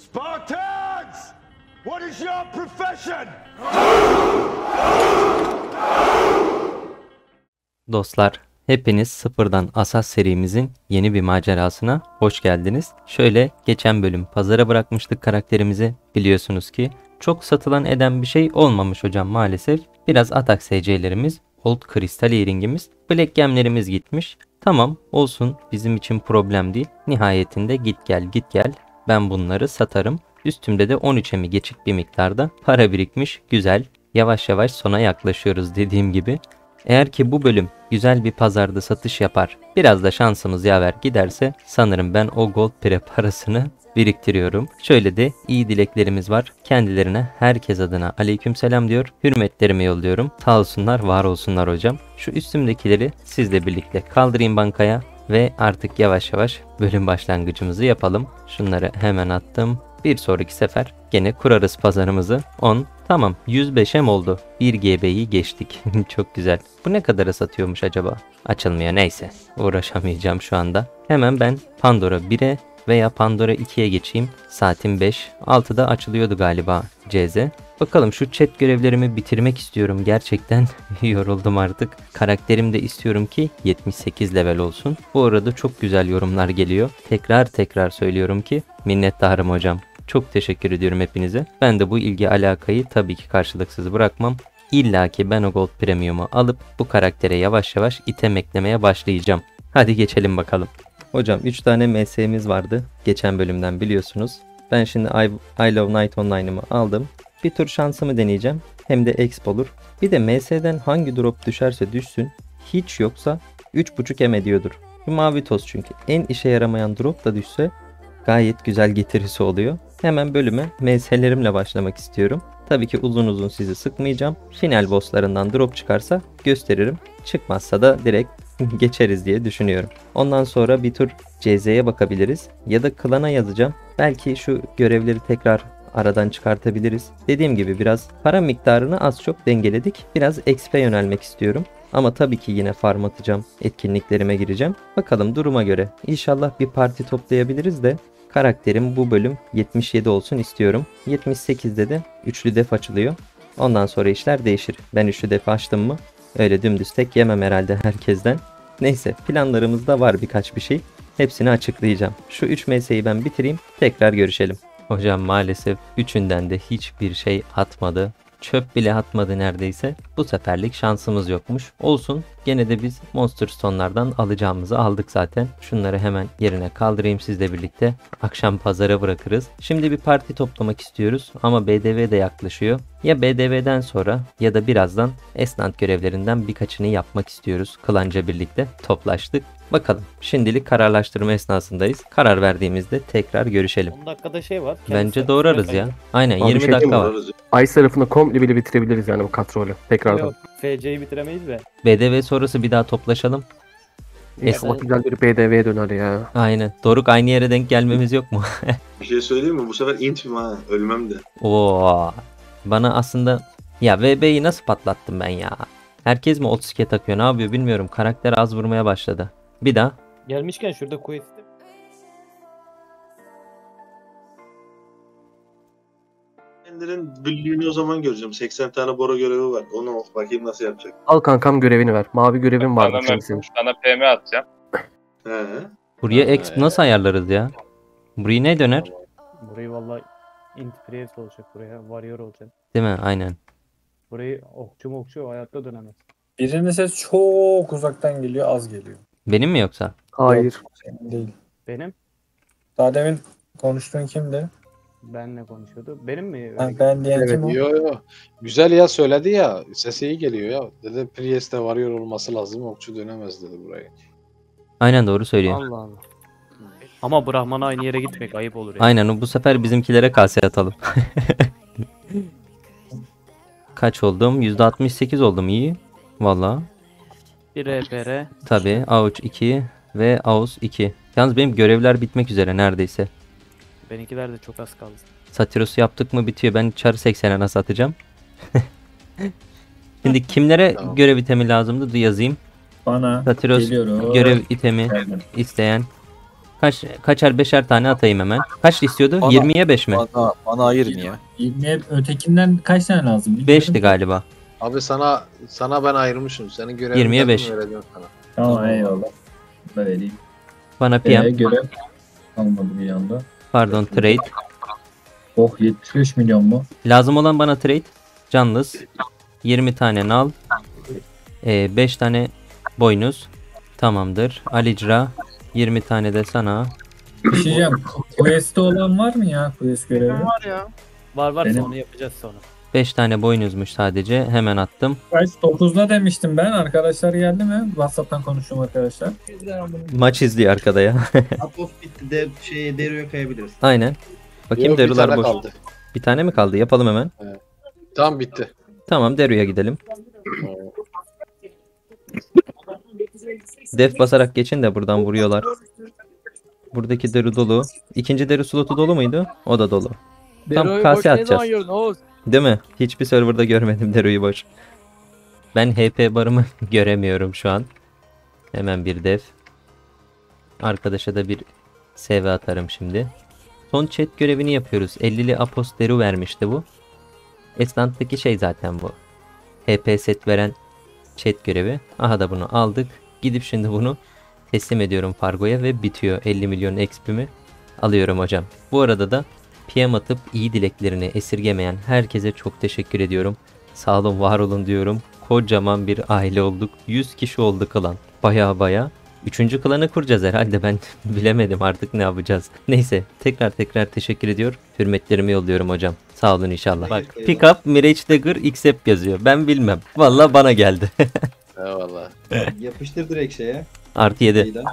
Spartans! What is your profession? Dostlar, hepiniz Sıfırdan Asas serimizin yeni bir macerasına hoş geldiniz. Şöyle geçen bölüm pazara bırakmıştık karakterimizi. Biliyorsunuz ki çok satılan eden bir şey olmamış hocam maalesef. Biraz atak SC'lerimiz, Old Crystal Earring'imiz, Black Gem'lerimiz gitmiş. Tamam olsun, bizim için problem değil. Nihayetinde git gel ben bunları satarım. Üstümde de 13'e geçik bir miktarda para birikmiş, güzel. Yavaş yavaş sona yaklaşıyoruz dediğim gibi. Eğer ki bu bölüm güzel bir pazarda satış yapar, biraz da şansımız yaver giderse sanırım ben o gold pre parasını biriktiriyorum. Şöyle de iyi dileklerimiz var. Kendilerine herkes adına aleykümselam diyor. Hürmetlerimi yolluyorum. Sağ olsunlar, var olsunlar hocam. Şu üstümdekileri sizle birlikte kaldırayım bankaya ve artık yavaş yavaş bölüm başlangıcımızı yapalım. Şunları hemen attım. Bir sonraki sefer gene kurarız pazarımızı. 10. Tamam 105'e mi oldu? 1 GB'yi geçtik. Çok güzel. Bu ne kadara satıyormuş acaba? Açılmıyor, neyse. Uğraşamayacağım şu anda. Hemen ben Pandora 1'e veya Pandora 2'ye geçeyim. Saatim 5. 6'da açılıyordu galiba CZ. Bakalım şu chat görevlerimi bitirmek istiyorum. Gerçekten yoruldum artık. Karakterim de istiyorum ki 78 level olsun. Bu arada çok güzel yorumlar geliyor. Tekrar söylüyorum ki minnettarım hocam. Çok teşekkür ediyorum hepinize. Ben de bu ilgi alakayı tabii ki karşılıksız bırakmam. İlla ki ben o Gold Premium'u alıp bu karaktere yavaş yavaş item eklemeye başlayacağım. Hadi geçelim bakalım. Hocam 3 tane MS'miz vardı. Geçen bölümden biliyorsunuz. Ben şimdi I Love Night Online'ımı aldım. Bir tur şansımı deneyeceğim. Hem de exp olur. Bir de MS'den hangi drop düşerse düşsün. Hiç yoksa 3.5 M ediyordur. Bu mavi toz çünkü. En işe yaramayan drop da düşse gayet güzel getirisi oluyor. Hemen bölüme MS'lerimle başlamak istiyorum. Tabii ki uzun sizi sıkmayacağım. Final bosslarından drop çıkarsa gösteririm. Çıkmazsa da direkt geçeriz diye düşünüyorum. Ondan sonra bir tur CZ'ye bakabiliriz. Ya da klana yazacağım. Belki şu görevleri tekrar aradan çıkartabiliriz. Dediğim gibi biraz para miktarını az çok dengeledik. Biraz XP yönelmek istiyorum. Ama tabii ki yine farm atacağım. Etkinliklerime gireceğim. Bakalım duruma göre. İnşallah bir parti toplayabiliriz de karakterim bu bölüm 77 olsun istiyorum. 78'de de üçlü def açılıyor. Ondan sonra işler değişir. Ben üçlü def açtım mı öyle dümdüz tek yemem herhalde herkesten. Neyse planlarımızda var birkaç bir şey. Hepsini açıklayacağım. Şu 3 MS'yi ben bitireyim. Tekrar görüşelim. Hocam maalesef üçünden de hiçbir şey atmadı. Çöp bile atmadı neredeyse. Bu seferlik şansımız yokmuş. Olsun. Gene de biz Monster Stone'lardan alacağımızı aldık zaten. Şunları hemen yerine kaldırayım sizle birlikte. Akşam pazara bırakırız. Şimdi bir parti toplamak istiyoruz ama BDV de yaklaşıyor. Ya BDV'den sonra ya da birazdan esnant görevlerinden birkaçını yapmak istiyoruz. Klanca birlikte toplaştık. Bakalım. Şimdilik kararlaştırma esnasındayız. Karar verdiğimizde tekrar görüşelim. 10 dakikada şey var. Bence doğrarız ya. Aynen Abi 20 şey dakika diyeyim var. Ice tarafını komple bile bitirebiliriz yani bu kontrolü tekrardan. Yok, FC'yi bitiremeyiz de. BDV sonrası bir daha toplaşalım. İnşallah güzel bir BDV'ye döner ya. Aynen. Doruk aynı yere denk gelmemiz yok mu? Bir şey söyleyeyim mi? Bu sefer intim ha. Ölmem de. Oo. Bana aslında ya VB'yi nasıl patlattım ben ya? Herkes mi 32'ye takıyor? Ne yapıyor bilmiyorum. Karakter az vurmaya başladı. Bir daha. Gelmişken şurada quest'i. Kendilerin büllüğünü o zaman göreceğim. 80 tane Bora görevi var. Onu bakayım nasıl yapacak. Al kankam görevini ver. Mavi görevin vardı Sana, senin. sana PM atacağım. He. Buraya exp nasıl ayarlarız ya? Burayı ne döner? Burayı vallahi int priest olacak buraya. Warrior olacak. Değil mi? Aynen. Burayı okçu hayatta dönemez. Birinin ses çok uzaktan geliyor, az geliyor. Benim mi yoksa? Hayır. Yok, senin değil. Benim? Daha demin konuştuğun kimdi? Benle konuşuyordu. Benim mi? Ben diyen Evet, kim o? yo. Güzel ya söyledi ya. Sesi iyi geliyor ya. Dedi Priest'te varıyor olması lazım. Okçu dönemez dedi buraya. Aynen doğru söylüyor. Allah Allah. Ama Brahman'a aynı yere gitmek ayıp olur ya. Aynen bu sefer bizimkilere kase atalım. Kaç oldum? %68 oldum, iyi. Valla. Bir RPR. Tabi Avuç 2 ve Ağuz 2. Yalnız benim görevler bitmek üzere neredeyse. Benimkiler de çok az kaldı. Satiros'u yaptık mı bitiyor. Ben çarı 80'e nasıl atacağım? Şimdi kimlere Tamam. görev itemi lazımdı? Dur yazayım. Bana Satiros geliyorum. görev itemi Geldim. isteyen Kaçar beşer tane atayım hemen. Kaç istiyordu? Bana- 20'ye 5 mi? Bana ayırın ya. 20'ye ötekinden kaç tane lazım? 5'ti galiba. Abi sana ben ayırmışım. Senin görevin 20'ye geldi mi 5. vereceğim sana. Tamam eyvallah. Da vereyim. Bana PM. Görev almadı bir anda. Pardon trade. Oh 75 milyon mu? Lazım olan bana trade. Canlız. 20 tane nal. 5 tane boynuz. Tamamdır. Alicra. 20 tane de sana. Bir şey diyeceğim. Quest'te olan var mı ya? Quest görevi. Var ya. Var Benim- onu yapacağız sonra. 5 tane boynuzmuş sadece. Hemen attım. Kaç? 9'da demiştim ben. Arkadaşlar geldi mi? WhatsApp'tan konuştum arkadaşlar. Maç izliyor arkada ya. Atos bitti de Dero'ya kayabiliriz. Aynen. Bakayım Yok, bir derular tane boş. kaldı. Bir tane mi kaldı? Yapalım hemen. Tamam bitti. Tamam deruya gidelim. Def basarak geçin de buradan vuruyorlar. Buradaki deru dolu. İkinci deru slotu dolu muydu? O da dolu. Tam kase atacağız. Değil mi? Hiçbir serverda görmedim deruyu boş. Ben HP barımı göremiyorum şu an. Hemen bir def. Arkadaşa da bir SV atarım şimdi. Son chat görevini yapıyoruz. 50'li Apos deru vermişti bu. Esnant'taki şey zaten bu. HP set veren chat görevi. Aha da bunu aldık. Gidip şimdi bunu teslim ediyorum Fargo'ya ve bitiyor. 50 milyon XP'mi alıyorum hocam. Bu arada da PM atıp iyi dileklerini esirgemeyen herkese çok teşekkür ediyorum. Sağ olun, var olun diyorum. Kocaman bir aile olduk. 100 kişi oldu klan. Baya. 3. klanı kuracağız herhalde, ben bilemedim artık ne yapacağız. Neyse tekrar teşekkür ediyor. Hürmetlerimi yolluyorum hocam. Sağ olun inşallah. Bak pick up Mirage Dagger XP yazıyor. Ben bilmem. Vallahi bana geldi. Eyvallah. Yapıştır direkt şeye. Artı 7. Şeyden.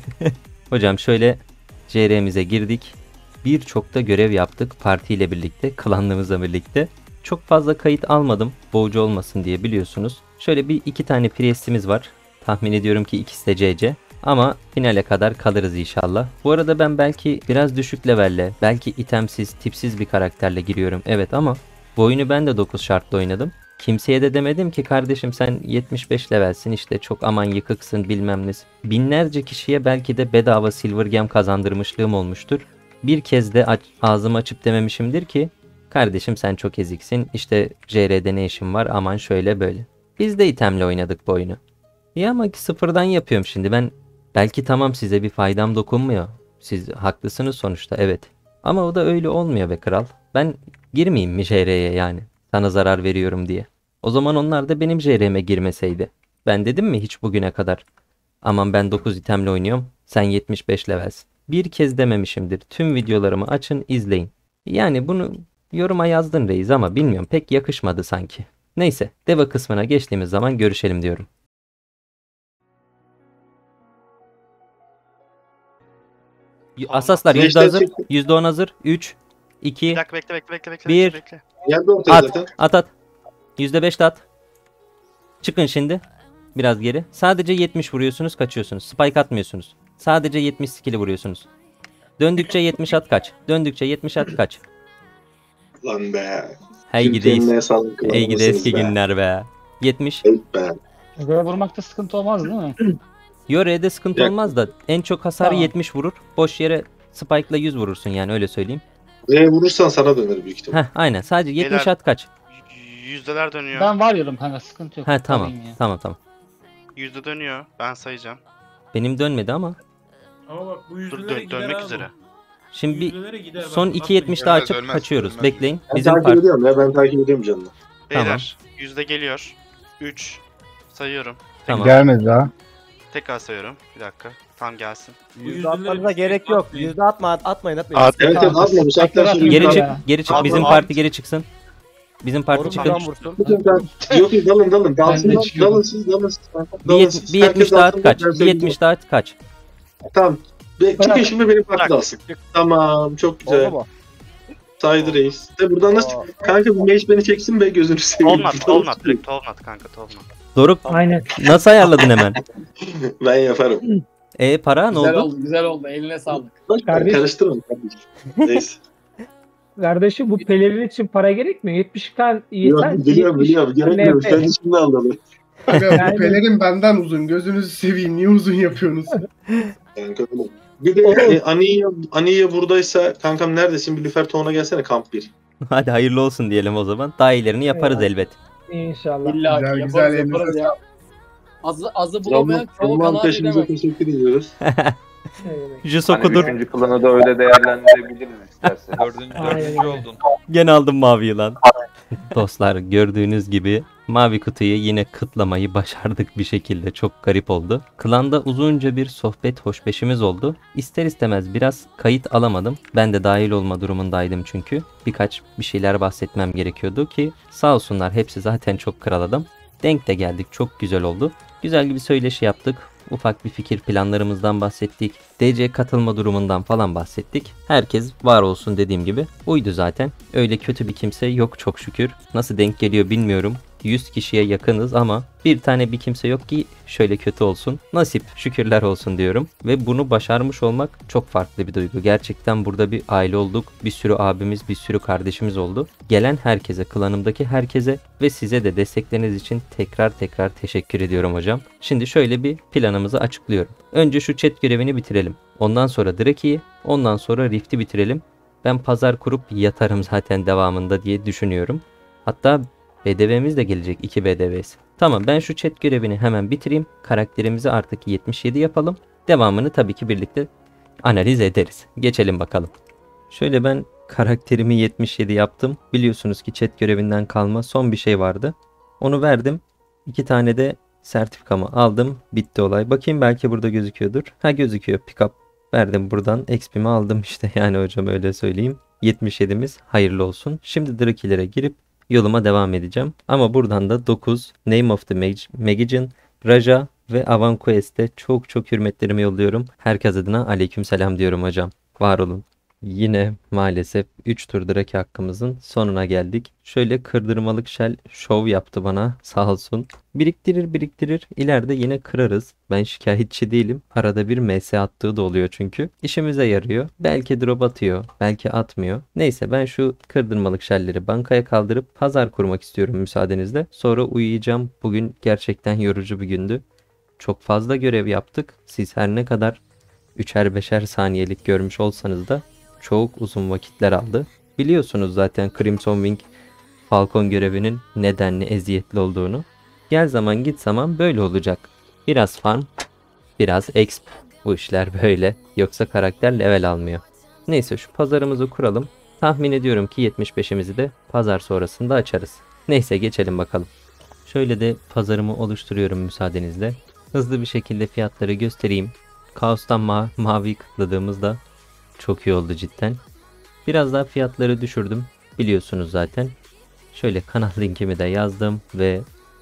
Hocam şöyle CR'mize girdik. Birçok da görev yaptık partiyle birlikte, klanlığımızla birlikte. Çok fazla kayıt almadım boğucu olmasın diye, biliyorsunuz. Şöyle bir iki tane priestimiz var. Tahmin ediyorum ki ikisi de CC. Ama finale kadar kalırız inşallah. Bu arada ben belki biraz düşük levelle, belki itemsiz, tipsiz bir karakterle giriyorum. Evet ama bu oyunu ben de 9 şartla oynadım. Kimseye de demedim ki kardeşim sen 75 levelsin işte çok aman yıkıksın bilmem ne. Binlerce kişiye belki de bedava silver gem kazandırmışlığım olmuştur. Bir kez de ağzımı açıp dememişimdir ki kardeşim sen çok eziksin işte CR'de ne işin var aman şöyle böyle. Biz de itemle oynadık bu oyunu. İyi ama ki sıfırdan yapıyorum şimdi ben. Belki tamam size bir faydam dokunmuyor. Siz haklısınız sonuçta evet. Ama o da öyle olmuyor be kral. Ben girmeyeyim mi JR'ye yani? Sana zarar veriyorum diye. O zaman onlar da benim JR'me girmeseydi. Ben dedim mi hiç bugüne kadar? Aman ben 9 itemle oynuyorum. Sen 75 levelsin. Bir kez dememişimdir. Tüm videolarımı açın izleyin. Yani bunu yoruma yazdın reis ama bilmiyorum pek yakışmadı sanki. Neyse deva kısmına geçtiğimiz zaman görüşelim diyorum. Asaslar %10 hazır. %10 hazır. 3, 2, Bir dakika bekle. Bir. bekle. Geldi ortaya at. zaten. At. %5 de at. Çıkın şimdi. Biraz geri. Sadece 70 vuruyorsunuz kaçıyorsunuz. Spike atmıyorsunuz. Sadece 70 skill'i vuruyorsunuz. Döndükçe 70 at kaç. Döndükçe 70 at kaç. Lan be. Hey Türkiye'nin gideyiz. en sağlıklı Hey gidi olmasınız eski be. günler be. 70. Ayıp be. Böyle vurmakta sıkıntı olmaz değil mi? Yore'de sıkıntı Yok. olmaz da en çok hasarı Tamam. 70 vurur. Boş yere Spike'la 100 vurursun yani öyle söyleyeyim. Vurursan sana döner büyük ihtimal. Heh aynen sadece 70 Beyler- at kaç. Yüzdeler dönüyor. Ben varıyorum kanka sıkıntı yok. Ha tamam Alayım ya. tamam. Yüzde dönüyor. Ben sayacağım. Benim dönmedi ama. Ama bak bu Dur yüzdelere gider dönmek abi. üzere. Şimdi bir Yüzdelere gider, son bak, 2.70 daha açıp Ölmez, kaçıyoruz. ölmez. Bekleyin. Ben Bizim takip part ediyorum ya, ben takip ediyorum canını. Beyler yüzde geliyor. 3 sayıyorum. tamam. Gelmedi daha. Tekrar sayıyorum. Bir dakika. Tam gelsin. Yüzde atmanıza gerek yok. Yüzde atmayın. Evet evet atma bu saatten sonra. Geri çık, Ya. geri çık. Abi, Bizim abi. parti geri çıksın. Bizim parti çıkın. Yok dalın. Ben de çıkıyorum. Dalın siz. Dalın Bir siz. 70 Herkes daha dalsın, at kaç. ben Bir söyleyeyim. 70 daha at kaç. Tamam. Çıkın şimdi benim parti dalsın. Tamam çok güzel. Saydı reis. De buradan nasıl kanka bu mage beni çeksin be gözünü seveyim. Tolnat direkt Tolnat kanka Tolnat. Doruk Aynen. nasıl ayarladın hemen? Ben yaparım. Para ne oldu? Güzel oldu. Eline sağlık. Kardeşim. Karıştırma kardeşim. Neyse. Kardeşim bu pelerin için para gerekmiyor. 70 tane Yok, biliyorum. Gerekmiyor. Sen şimdi anladın. Yani- Pelerin benden uzun. Gözünüzü seveyim. Niye uzun yapıyorsunuz? Kanka oğlum. Bir de Aniye buradaysa kankam neredesin? Bir Lüfertoğlu'na gelsene kamp 1. Hadi hayırlı olsun diyelim o zaman. Daha iyilerini yaparız elbet. İnşallah. İlla Güzel, ki güzel, yaparız elinize ya. Azı bulamayan çoğu Zaman kanaat taşımıza edemez. teşekkür ediyoruz. Jus okudur. Hani 3. klanı da öyle değerlendirebiliriz isterseniz. Dördüncü oldun. Gene aldım maviyi lan. Dostlar gördüğünüz gibi mavi kutuyu yine kıtlamayı başardık bir şekilde. Çok garip oldu. Klanda uzunca bir sohbet hoşbeşimiz oldu. İster istemez biraz kayıt alamadım. Ben de dahil olma durumundaydım çünkü. Bir şeyler bahsetmem gerekiyordu ki sağ olsunlar hepsi zaten çok kral adam. Denk de geldik, çok güzel oldu. Güzel bir söyleşi yaptık. Ufak bir fikir planlarımızdan bahsettik. DC katılma durumundan falan bahsettik. Herkes var olsun dediğim gibi uydu zaten. Öyle kötü bir kimse yok çok şükür. Nasıl denk geliyor bilmiyorum. 100 kişiye yakınız ama bir tane bir kimse yok ki şöyle kötü olsun. Nasip, şükürler olsun diyorum. Ve bunu başarmış olmak çok farklı bir duygu. Gerçekten burada bir aile olduk. Bir sürü abimiz, bir sürü kardeşimiz oldu. Gelen herkese, klanımdaki herkese ve size de destekleriniz için tekrar teşekkür ediyorum hocam. Şimdi şöyle bir planımızı açıklıyorum. Önce şu chat görevini bitirelim. Ondan sonra Draki'yi, ondan sonra Rift'i bitirelim. Ben pazar kurup yatarım zaten devamında diye düşünüyorum. Hatta BDV'miz de gelecek, 2 BDV'si. Tamam, ben şu chat görevini hemen bitireyim. Karakterimizi artık 77 yapalım. Devamını tabii ki birlikte analiz ederiz. Geçelim bakalım. Şöyle ben karakterimi 77 yaptım. Biliyorsunuz ki chat görevinden kalma son bir şey vardı. Onu verdim. 2 tane de sertifikamı aldım. Bitti olay. Bakayım belki burada gözüküyordur. Ha, gözüküyor. Pick up verdim buradan. XP'mi aldım işte, yani hocam öyle söyleyeyim. 77'miz hayırlı olsun. Şimdi Draki'lere girip yoluma devam edeceğim. Ama buradan da 9, Name of the Magician, Raja ve Avan Quest'e çok hürmetlerimi yolluyorum. Herkes adına aleykümselam diyorum hocam. Var olun. Yine maalesef 3 tur Draki hakkımızın sonuna geldik. Şöyle kırdırmalık shell şov yaptı bana, sağ olsun. Biriktirir ileride yine kırarız. Ben şikayetçi değilim. Arada bir MS attığı da oluyor çünkü. İşimize yarıyor. Belki drop atıyor, belki atmıyor. Neyse, ben şu kırdırmalık shellleri bankaya kaldırıp pazar kurmak istiyorum müsaadenizle. Sonra uyuyacağım. Bugün gerçekten yorucu bir gündü. Çok fazla görev yaptık. Siz her ne kadar 3'er 5'er saniyelik görmüş olsanız da çok uzun vakitler aldı. Biliyorsunuz zaten Crimson Wing Falcon görevinin nedenli eziyetli olduğunu. Gel zaman git zaman böyle olacak. Biraz farm, biraz exp. Bu işler böyle. Yoksa karakter level almıyor. Neyse, şu pazarımızı kuralım. Tahmin ediyorum ki 75'imizi de pazar sonrasında açarız. Neyse, geçelim bakalım. Şöyle de pazarımı oluşturuyorum müsaadenizle. Hızlı bir şekilde fiyatları göstereyim. Kaos'tan mavi kıtladığımızda çok iyi oldu cidden. Biraz daha fiyatları düşürdüm. Biliyorsunuz zaten. Şöyle kanal linkimi de yazdım ve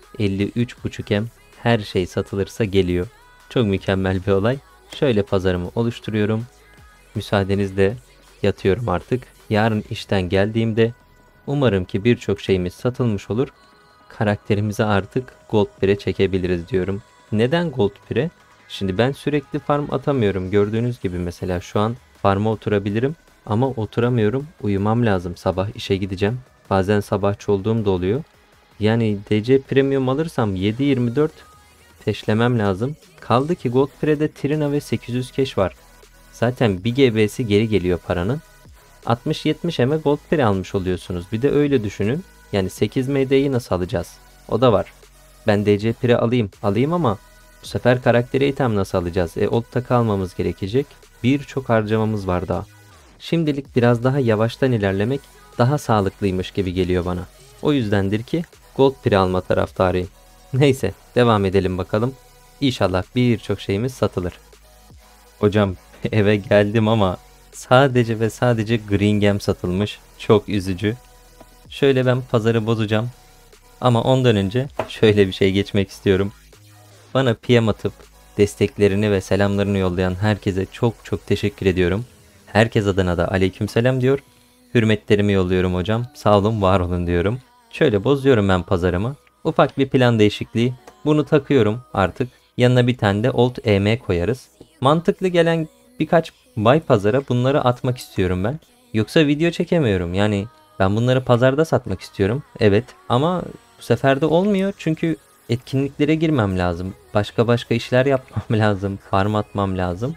53.5M her şey satılırsa geliyor. Çok mükemmel bir olay. Şöyle pazarımı oluşturuyorum. Müsaadenizle yatıyorum artık. Yarın işten geldiğimde umarım ki birçok şeyimiz satılmış olur. Karakterimizi artık Gold 1'e çekebiliriz diyorum. Neden Gold 1'e? Şimdi ben sürekli farm atamıyorum. Gördüğünüz gibi mesela şu an farm'a oturabilirim ama oturamıyorum. Uyumam lazım. Sabah işe gideceğim. Bazen sabahçı olduğum da oluyor. Yani DC Premium alırsam 7/24 peşlemem lazım. Kaldı ki Gold Pre'de Trina ve 800 cash var. Zaten bir GB'si geri geliyor paranın. 60-70 Gold Pre almış oluyorsunuz. Bir de öyle düşünün. Yani 8 MD'yi nasıl alacağız? O da var. Ben DC Pre alayım ama bu sefer karakteri item nasıl alacağız? Old takı almamız gerekecek. Birçok harcamamız var daha. Şimdilik biraz daha yavaştan ilerlemek daha sağlıklıymış gibi geliyor bana. O yüzdendir ki Gold Pre alma taraftarıyım. Neyse, devam edelim bakalım. İnşallah birçok şeyimiz satılır. Hocam eve geldim ama sadece ve sadece Green Gem satılmış. Çok üzücü. Şöyle ben pazarı bozacağım. Ama ondan önce şöyle bir şey geçmek istiyorum. Bana PM atıp desteklerini ve selamlarını yollayan herkese çok teşekkür ediyorum. Herkes adına da aleykümselam diyor. Hürmetlerimi yolluyorum hocam. Sağ olun, var olun diyorum. Şöyle bozuyorum ben pazarımı. Ufak bir plan değişikliği. Bunu takıyorum artık. Yanına bir tane de Old EM koyarız. Mantıklı gelen birkaç buy pazara bunları atmak istiyorum ben. Yoksa video çekemiyorum. Yani ben bunları pazarda satmak istiyorum. Evet, ama bu sefer de olmuyor. Çünkü etkinliklere girmem lazım. Başka işler yapmam lazım. Farm atmam lazım.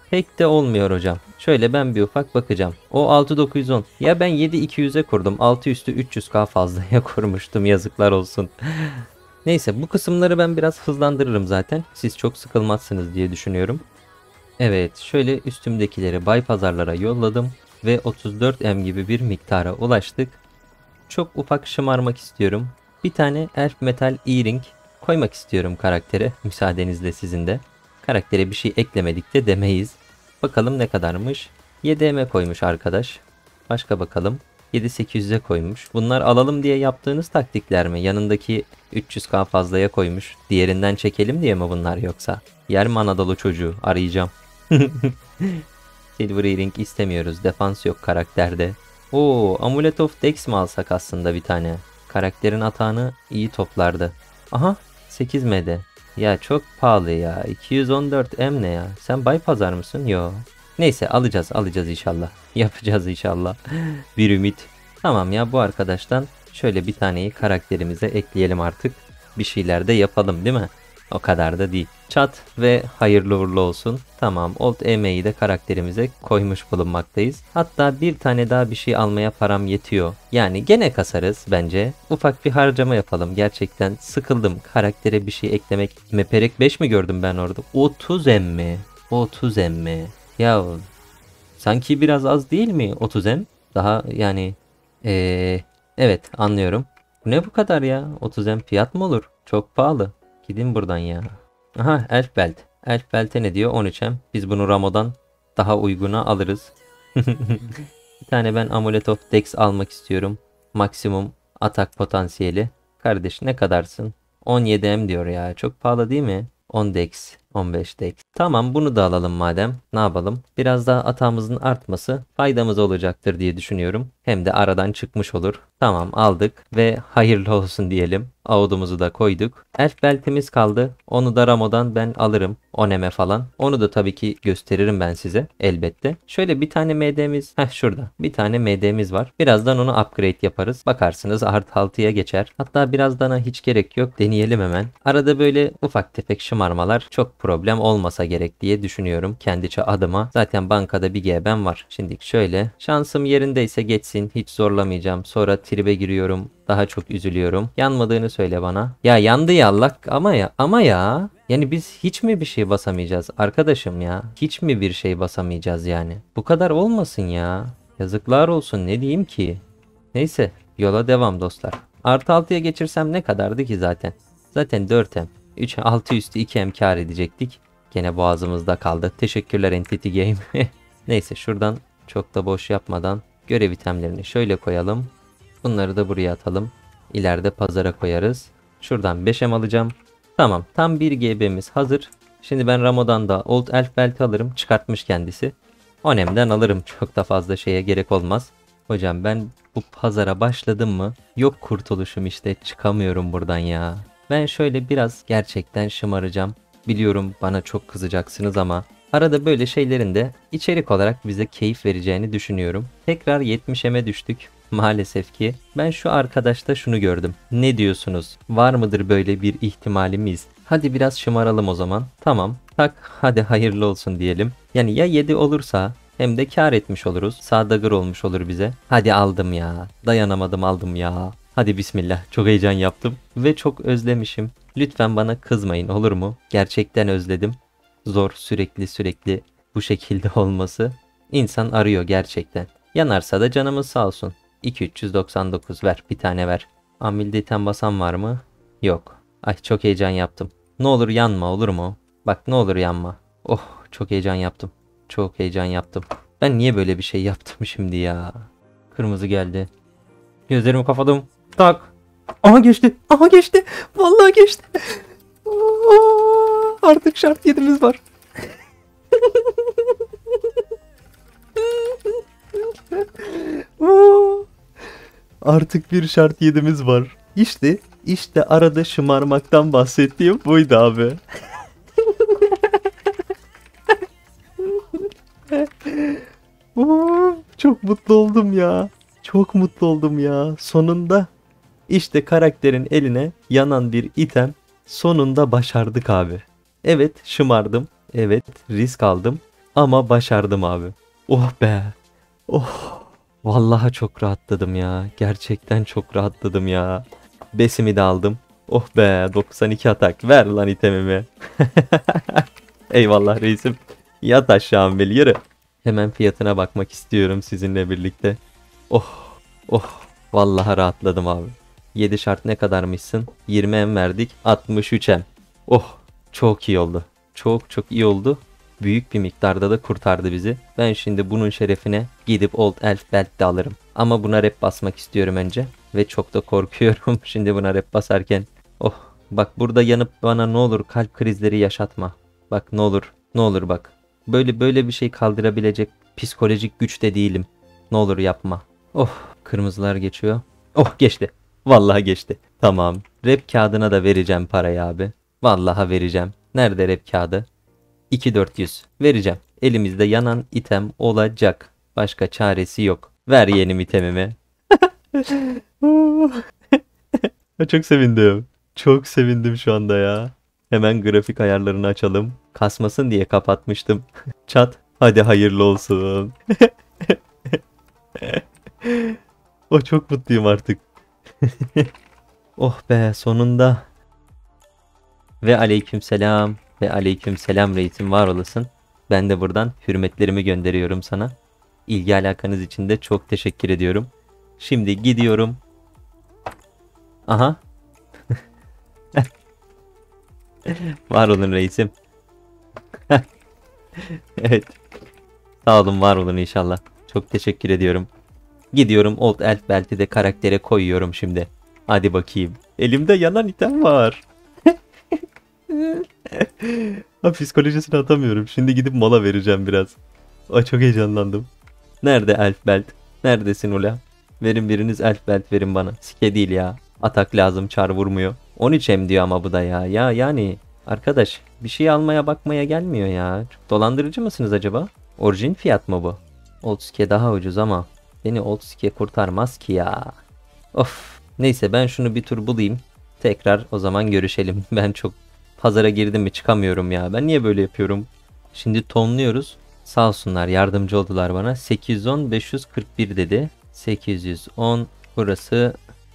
Pek de olmuyor hocam. Şöyle ben bir ufak bakacağım. O 6910. Ya ben 7200'e kurdum. 6 üstü 300k fazlaya kurmuştum. Yazıklar olsun. Neyse bu kısımları ben biraz hızlandırırım zaten. Siz çok sıkılmazsınız diye düşünüyorum. Evet şöyle üstümdekileri bay pazarlara yolladım. Ve 34M gibi bir miktara ulaştık. Çok ufak şımarmak istiyorum. Bir tane Elf Metal E-Ring koymak istiyorum karaktere. Müsaadenizle sizin de. Karaktere bir şey eklemedik de demeyiz. Bakalım ne kadarmış. 7M koymuş arkadaş. Başka bakalım. 7800'e koymuş. Bunlar alalım diye yaptığınız taktikler mi? Yanındaki 300k fazlaya koymuş. Diğerinden çekelim diye mi bunlar yoksa? Yer mi Anadolu çocuğu? Arayacağım. Silver Earring istemiyoruz. Defans yok karakterde. Oo, Amulet of Dex mi alsak aslında bir tane? Karakterin atağını iyi toplardı. Aha 8MD. Ya çok pahalı ya. 214M ne ya? Sen bay pazar mısın? Yo. Neyse alacağız inşallah. Yapacağız inşallah. Bir ümit. Tamam ya bu arkadaştan şöyle bir taneyi karakterimize ekleyelim artık. Bir şeyler de yapalım değil mi? O kadar da değil. Çat ve hayırlı uğurlu olsun. Tamam Old EM'yi de karakterimize koymuş bulunmaktayız. Hatta bir tane daha bir şey almaya param yetiyor. Yani gene kasarız bence. Ufak bir harcama yapalım. Gerçekten sıkıldım. Karaktere bir şey eklemek. Meperek 5 mi gördüm ben orada? 30 emmi. 30 emmi. Ya sanki biraz az değil mi 30 em? Daha yani evet anlıyorum. Ne bu kadar ya? 30 em fiyat mı olur? Çok pahalı. Gidin buradan ya. Aha Elf Belt. Elf Belt'e ne diyor? 13M. Biz bunu Ramo'dan daha uyguna alırız. Bir tane ben Amulet of Dex almak istiyorum. Maksimum atak potansiyeli. Kardeş ne kadarsın? 17M diyor ya. Çok pahalı değil mi? 10 Dex. 15 Dex. Tamam bunu da alalım madem. Ne yapalım? Biraz daha atağımızın artması faydamız olacaktır diye düşünüyorum. Hem de aradan çıkmış olur. Tamam aldık ve hayırlı olsun diyelim. Audumuzu da koyduk. Elf beltimiz kaldı. Onu da Ramo'dan ben alırım. Oneme falan. Onu da tabii ki gösteririm ben size. Elbette. Şöyle bir tane MD'miz. Şurada. Bir tane MD'miz var. Birazdan onu upgrade yaparız. Bakarsınız artı 6'ya geçer. Hatta birazdan hiç gerek yok. Deneyelim hemen. Arada böyle ufak tefek şımarmalar çok problem olmasa gerek diye düşünüyorum. Kendiçe adıma. Zaten bankada bir GB'm var. Şimdi şöyle. Şansım yerindeyse geçsin. Hiç zorlamayacağım. Sonra tribe giriyorum. Daha çok üzülüyorum. Yanmadığını söyle bana. Ya yandı ya Allah ama ya. Yani biz hiç mi bir şey basamayacağız arkadaşım ya? Hiç mi bir şey basamayacağız yani? Bu kadar olmasın ya. Yazıklar olsun ne diyeyim ki? Neyse yola devam dostlar. Artı 6'ya geçirsem ne kadardı ki zaten? Zaten 4M. 3 6 üstü 2M kar edecektik. Gene boğazımızda kaldı. Teşekkürler Entity Game. Neyse şuradan çok da boş yapmadan görev itemlerini şöyle koyalım. Bunları da buraya atalım. İleride pazara koyarız. Şuradan 5M alacağım. Tamam tam 1 GB'miz hazır. Şimdi ben Ramo'dan da Old Elf Belt alırım. Çıkartmış kendisi. 10M'den alırım. Çok da fazla şeye gerek olmaz. Hocam ben bu pazara başladım mı? Yok kurtuluşum işte. Çıkamıyorum buradan ya. Ben şöyle biraz gerçekten şımaracağım. Biliyorum bana çok kızacaksınız ama arada böyle şeylerin de içerik olarak bize keyif vereceğini düşünüyorum. Tekrar 70M'e düştük. Maalesef ki ben şu arkadaşta şunu gördüm. Ne diyorsunuz? Var mıdır böyle bir ihtimalimiz? Hadi biraz şımaralım o zaman. Tamam. Tak hadi hayırlı olsun diyelim. Yani ya 7 olursa hem de kar etmiş oluruz. Sağdagır olmuş olur bize. Hadi aldım ya. Dayanamadım aldım ya. Hadi bismillah. Çok heyecan yaptım. Ve çok özlemişim. Lütfen bana kızmayın olur mu? Gerçekten özledim. Zor sürekli bu şekilde olması. İnsan arıyor gerçekten. Yanarsa da canımız sağ olsun. 2399 ver. Bir tane ver. Amilde item basan var mı? Yok. Ay çok heyecan yaptım. Ne olur yanma olur mu? Bak ne olur yanma. Oh çok heyecan yaptım. Çok heyecan yaptım. Ben niye böyle bir şey yaptım şimdi ya? Kırmızı geldi. Gözlerimi kapadım. Tak. Aha geçti. Aha geçti. Vallahi geçti. Artık şart 7'miz var. Artık bir şart 7'miz var. İşte arada şımarmaktan bahsettiğim buydu abi. Çok mutlu oldum ya. Çok mutlu oldum ya. Sonunda işte karakterin eline yanan bir item. Sonunda başardık abi. Evet şımardım. Evet risk aldım. Ama başardım abi. Oh be. Oh. Vallahi çok rahatladım ya. Gerçekten çok rahatladım ya. Besimi de aldım. Oh be 92 atak. Ver lan itemimi. Eyvallah reisim. Yat aşağı beni yürü. Hemen fiyatına bakmak istiyorum sizinle birlikte. Oh. Oh. Vallahi rahatladım abi. 7 şart ne kadarmışsın? 20 em verdik. 63 em. Oh. Çok iyi oldu. Çok çok iyi oldu. Büyük bir miktarda da kurtardı bizi. Ben şimdi bunun şerefine gidip Old Elf Belt de alırım. Ama buna rep basmak istiyorum önce. Ve çok da korkuyorum şimdi buna rep basarken. Oh bak burada yanıp bana ne olur kalp krizleri yaşatma. Bak ne olur ne olur bak. Böyle bir şey kaldırabilecek psikolojik güçte değilim. Ne olur yapma. Oh kırmızılar geçiyor. Oh geçti. Vallahi geçti. Tamam. Rep kağıdına da vereceğim parayı abi. Vallahi vereceğim. Nerede rep kağıdı? 2400 vereceğim. Elimizde yanan item olacak. Başka çaresi yok. Ver yeni itemimi. Çok sevindim. Çok sevindim şu anda ya. Hemen grafik ayarlarını açalım. Kasmasın diye kapatmıştım. Çat. Hadi hayırlı olsun. O çok mutluyum artık. Oh be sonunda. Ve aleykümselam. Ve aleykümselam reisim var olasın. Ben de buradan hürmetlerimi gönderiyorum sana. İlgi alakanız için de çok teşekkür ediyorum. Şimdi gidiyorum. Aha. Var olun reisim. Evet. Sağ olun var olun inşallah. Çok teşekkür ediyorum. Gidiyorum Old Elf Belt'i de karaktere koyuyorum şimdi. Hadi bakayım. Elimde yanan item var. Ha, psikolojisini atamıyorum. Şimdi gidip mola vereceğim biraz. Ay çok heyecanlandım. Nerede Elf Belt? Neredesin ula? Verin biriniz Elf Belt verin bana. Sike değil ya. Atak lazım çar vurmuyor. 13 em diyor ama bu da ya. Ya yani arkadaş bir şey almaya bakmaya gelmiyor ya. Çok dolandırıcı mısınız acaba? Orijin fiyat mı bu? Old Sike daha ucuz ama beni Old Sike kurtarmaz ki ya. Of. Neyse ben şunu bir tur bulayım. Tekrar o zaman görüşelim. Ben çok pazara girdim mi çıkamıyorum ya. Ben niye böyle yapıyorum? Şimdi tonluyoruz. Sağ olsunlar yardımcı oldular bana. 810 541 dedi. 810 burası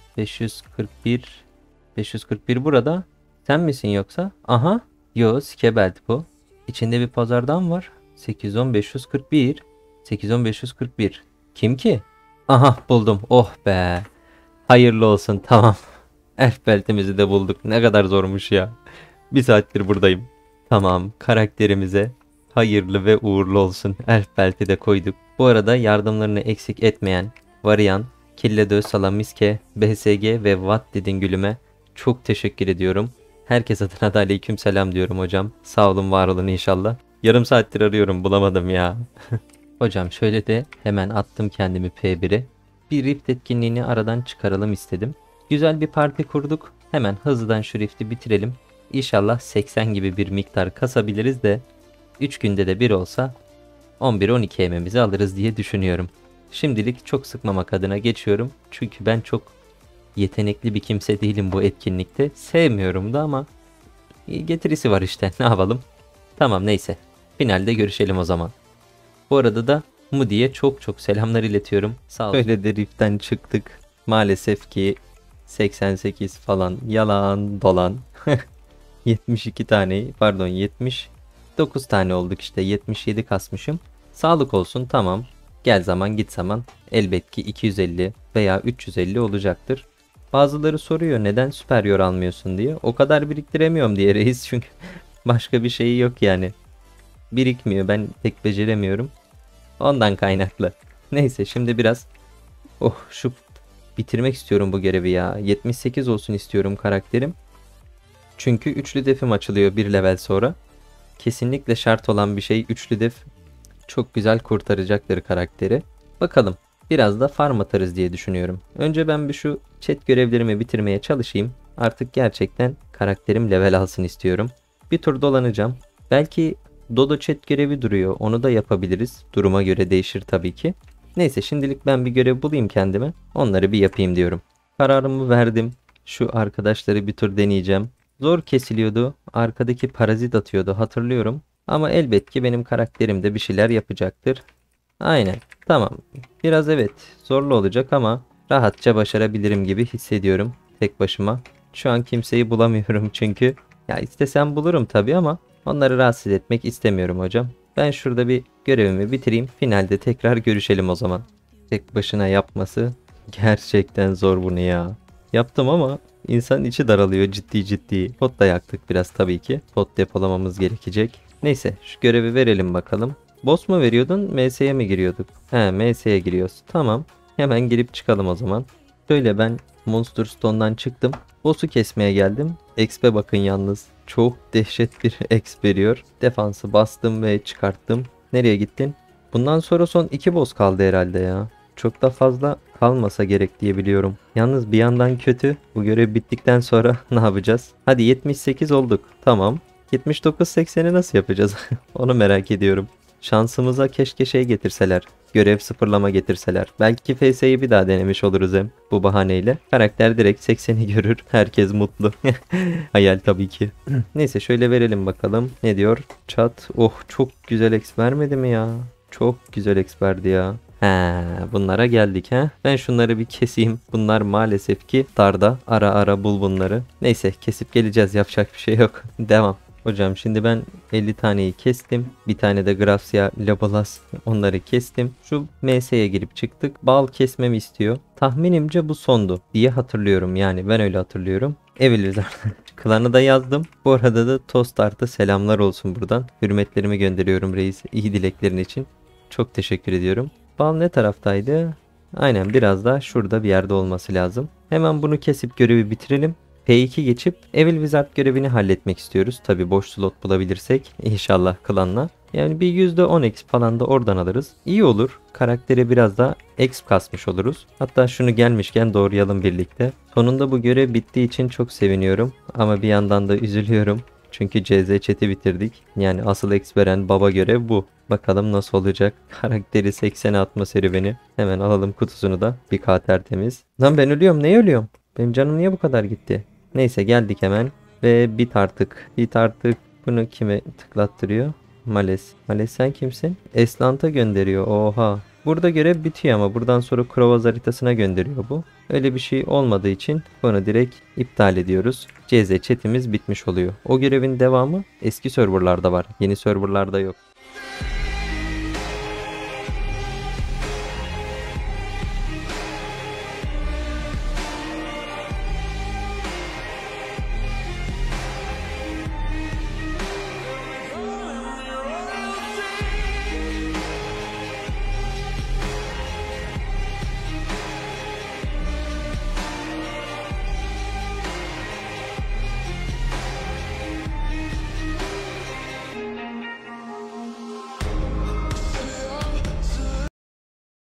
541 541 burada. Sen misin yoksa? Aha. Yo Skebelt bu. İçinde bir pazardan var. 810 541 810 541. Kim ki? Aha buldum. Oh be. Hayırlı olsun tamam. Elf beltimizi de bulduk. Ne kadar zormuş ya. Bir saattir buradayım. Tamam karakterimize hayırlı ve uğurlu olsun. Elf belti de koyduk. Bu arada yardımlarını eksik etmeyen Varian, Killedö, Salamiske, BSG ve Watt dedin gülüme çok teşekkür ediyorum. Herkes adına da aleykümselam diyorum hocam. Sağ olun var olun inşallah. Yarım saattir arıyorum bulamadım ya. Hocam şöyle de hemen attım kendimi P1'e. Bir Rift etkinliğini aradan çıkaralım istedim. Güzel bir parti kurduk. Hemen hızlıdan şu Rift'i bitirelim. İnşallah 80 gibi bir miktar kasabiliriz de 3 günde de bir olsa 11-12 ememizi alırız diye düşünüyorum. Şimdilik çok sıkmamak adına geçiyorum. Çünkü ben çok yetenekli bir kimse değilim bu etkinlikte. Sevmiyorum da ama getirisi var işte ne yapalım. Tamam neyse. Finalde görüşelim o zaman. Bu arada da Moody'ye çok selamlar iletiyorum. Sağ olun. Böyle de Rift'ten çıktık. Maalesef ki 88 falan yalan dolan. 72 tane pardon 79 tane olduk işte 77 kasmışım. Sağlık olsun tamam. Gel zaman git zaman elbet ki 250 veya 350 olacaktır. Bazıları soruyor neden süperyor almıyorsun diye. O kadar biriktiremiyorum diye reis çünkü başka bir şeyi yok yani. Birikmiyor ben pek beceremiyorum. Ondan kaynaklı. Neyse şimdi biraz şu bitirmek istiyorum bu görevi ya. 78 olsun istiyorum karakterim. Çünkü üçlü defim açılıyor bir level sonra. Kesinlikle şart olan bir şey üçlü def. Çok güzel kurtaracaktır karakteri. Bakalım. Biraz da farm atarız diye düşünüyorum. Önce ben bir şu chat görevlerimi bitirmeye çalışayım. Artık gerçekten karakterim level alsın istiyorum. Bir tur dolanacağım. Belki Dodo chat görevi duruyor. Onu da yapabiliriz. Duruma göre değişir tabii ki. Neyse şimdilik ben bir görev bulayım kendime. Onları bir yapayım diyorum. Kararımı verdim. Şu arkadaşları bir tur deneyeceğim. Zor kesiliyordu. Arkadaki parazit atıyordu hatırlıyorum. Ama elbet ki benim karakterim de bir şeyler yapacaktır. Aynen. Tamam. Biraz evet zorlu olacak ama rahatça başarabilirim gibi hissediyorum tek başıma. Şu an kimseyi bulamıyorum çünkü. Ya istesem bulurum tabii ama onları rahatsız etmek istemiyorum hocam. Ben şurada bir görevimi bitireyim. Finalde tekrar görüşelim o zaman. Tek başına yapması gerçekten zor bunu ya. Yaptım ama insanın içi daralıyor ciddi ciddi. Pot da yaktık biraz tabii ki. Pot depolamamız gerekecek. Neyse şu görevi verelim bakalım. Boss mu veriyordun? MS'ye mi giriyorduk? He, MS'ye giriyoruz. Tamam. Hemen girip çıkalım o zaman. Şöyle ben Monster Stone'dan çıktım. Boss'u kesmeye geldim. Exp'e bakın yalnız. Çok dehşet bir exp veriyor. Defansı bastım ve çıkarttım. Nereye gittin? Bundan sonra son 2 boss kaldı herhalde ya. Çok da fazla kalmasa gerek diye biliyorum. Yalnız bir yandan kötü. Bu görev bittikten sonra ne yapacağız? Hadi 78 olduk. Tamam. 79-80'i nasıl yapacağız? Onu merak ediyorum. Şansımıza keşke şey getirseler. Görev sıfırlama getirseler. Belki FS'yi bir daha denemiş oluruz hem bu bahaneyle. Karakter direkt 80'i görür. Herkes mutlu. Hayal tabii ki. Neyse şöyle verelim bakalım. Ne diyor? Chat. Oh çok güzel exp vermedi mi ya? Çok güzel exp verdi ya. He, bunlara geldik ha. Ben şunları bir keseyim. Bunlar maalesef ki darda. Ara ara bul bunları. Neyse kesip geleceğiz. Yapacak bir şey yok. Devam. Hocam şimdi ben 50 taneyi kestim. Bir tane de Gracia Labalas. Onları kestim. Şu MS'ye girip çıktık. Bal kesmemi istiyor. Tahminimce bu sondu diye hatırlıyorum. Yani ben öyle hatırlıyorum. Evliler. Klanı da yazdım. Bu arada da Tostart'a selamlar olsun buradan. Hürmetlerimi gönderiyorum reis. İyi dileklerin için. Çok teşekkür ediyorum. Bal ne taraftaydı? Aynen biraz daha şurada bir yerde olması lazım. Hemen bunu kesip görevi bitirelim. P2 geçip Evil Wizard görevini halletmek istiyoruz. Tabi boş slot bulabilirsek inşallah klanla. Yani bir %10 exp falan da oradan alırız. İyi olur. Karaktere biraz daha exp kasmış oluruz. Hatta şunu gelmişken doğrayalım birlikte. Sonunda bu görev bittiği için çok seviniyorum. Ama bir yandan da üzülüyorum. Çünkü CZ chat'i bitirdik. Yani asıl exp veren baba görev bu. Bakalım nasıl olacak. Karakteri 80'e atma serüveni. Hemen alalım kutusunu da. Bir K tertemiz. Lan ben ölüyorum. Neye ölüyorum? Benim canım niye bu kadar gitti? Neyse geldik hemen. Ve bit artık. Bit artık. Bunu kime tıklattırıyor? Males. Males sen kimsin? Eslant'a gönderiyor. Oha. Burada görev bitiyor ama buradan sonra Krovaz haritasına gönderiyor bu. Öyle bir şey olmadığı için bunu direkt iptal ediyoruz. CZ chat'imiz bitmiş oluyor. O görevin devamı eski serverlarda var. Yeni serverlarda yok.